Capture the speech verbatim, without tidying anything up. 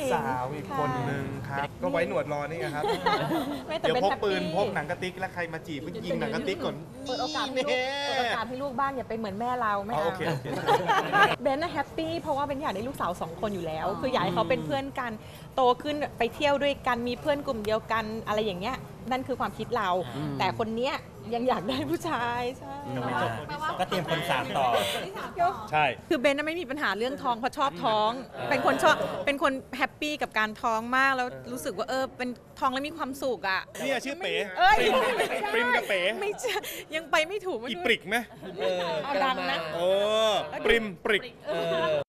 สาวอีกคนนึงครับก็ไว้หนวดรอนี่ไงครับเดี๋ยวพกปืนพกหนังกระติกแล้วใครมาจีบก็ยิงหนังกระติกก่อนเปิดโอกาสให้ลูกเปิดโอกาสให้ลูกบ้างอย่าไปเหมือนแม่เราไม่เอาโอเคโอเคเบนน่ะแฮปปี้เพราะว่าเบนอยากได้ลูกสาวสองคนอยู่แล้วคืออยากให้เขาเป็นเพื่อนกันโตขึ้นไปเที่ยวด้วยกันมีเพื่อนกลุ่มเดียวกันอะไรอย่างเงี้ยนั่นคือความคิดเราแต่คนเนี้ยยังอยากได้ผู้ชายใช่ก็เตรียมคนสามต่อใช่คือเบนน่ะไม่มีปัญหาเรื่องท้องเพราะชอบท้องเป็นคนชอบเป็นคนแฮปปี้กับการท้องมากแล้วรู้สึกว่าเออเป็นท้องแล้วมีความสุขอ่ะนี่ชื่อเป๋เอ้ยปริมกับเป๋ไม่ใช่ยังไปไม่ถูกอีปริกไหมเอาดังนะเออปริมปริก